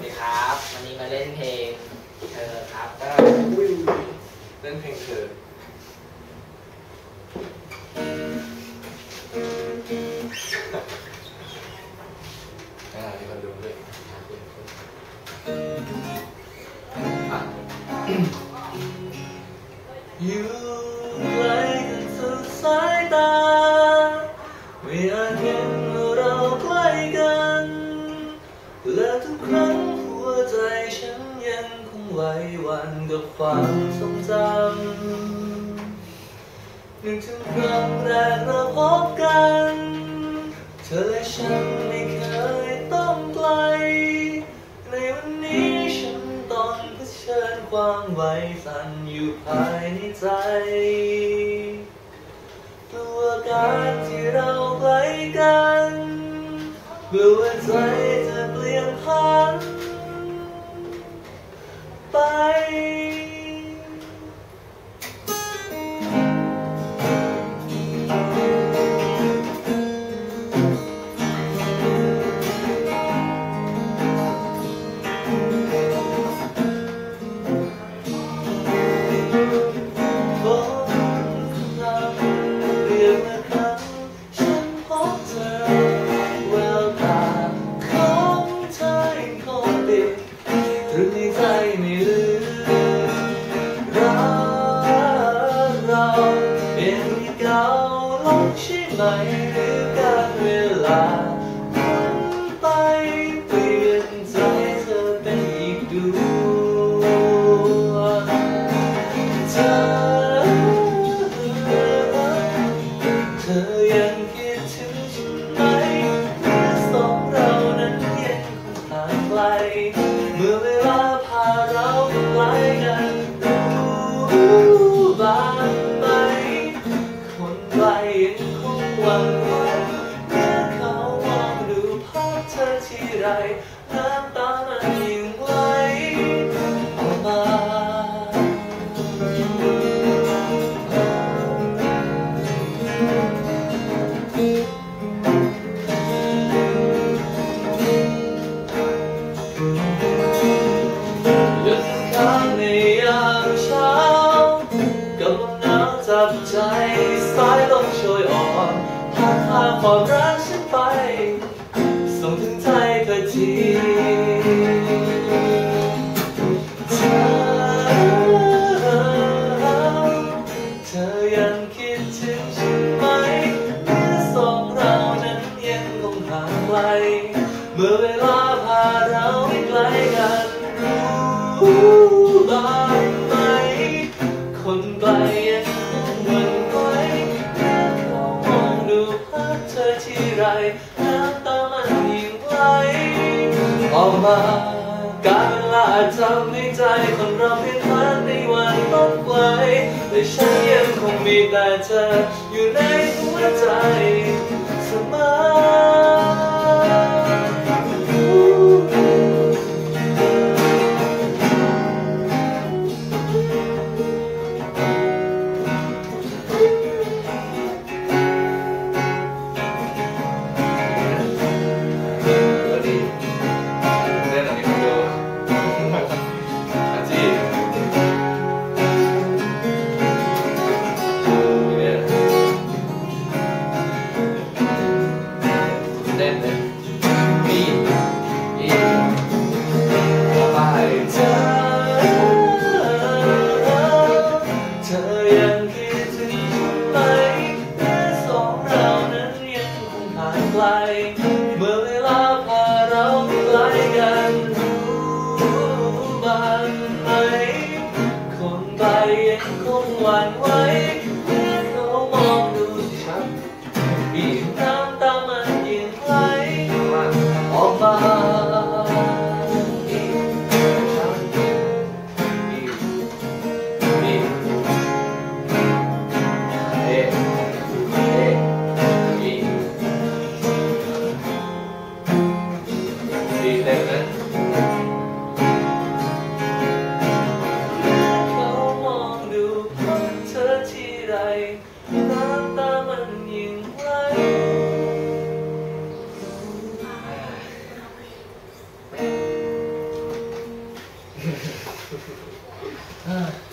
ดีครับวันนี้มาเล่นเพลงเธอครับก็เล่นเพลงเธอมีคนดูด้วยอยู่ไกลกันสุดสายตาไม่อาจเห็นว่าเราใกล้กันและทุกครั้งหัวใจฉันยังคงไหวหวั่นกับความทรงจำนึกถึงครั้งแรกเราพบกันเธอและฉันไม่เคยต้องไกลในวันนี้ฉันต้องเผชิญความไหวสั่นอยู่ภายในใจตัวการที่เราใกล้กันกลัวใจจะเปลี่ยนพันไปหรือการเวลาหมุนไปเปลี่ยนใจเธอเป็นอีกดวงเธอยังคิดถึงฉันไหมเมื่อสองเรานั้นยังคงห่างไกลเมื่อเวลาพาเราใกล้กันรู้บ้างไหมคนไกลยังคงหวั่นไหวเมื่อเขามองดูภาพเธอทีไรน้ำตามันยิ่งไหลออกมาหยุดค้างในยามเช้ากับลมหนาวจับใจสายลมโชยอ่อนพาความรักฉันไปส่งถึงใจเธอทีเธอยังคิดถึงฉันไหมเมื่อสองเรานั้นยังคงห่างไกลเมื่อเวลาพาเราไม่ไกลกันรู้บ้างไหมคนไกลยังคงหวั่นไหวเมื่อเขามองดูภาพเธอทีไรน้ำตามันยิ่งไหลออกมาการเวลาทำให้ใจคนเราเปลี่ยนผ่านในวันต้องไกลแต่ฉันยังคงมีแต่เธออยู่ในหัวใจเสมอเมื่อเวลาพาเราใกล้กันรู้บ้างไหมคนไกลยังคงหวั่นไหวเมื่อเขามองดูฉันอีกน้ำตามันยิ่งไหลออกมาเขามองดูเธอที่ 5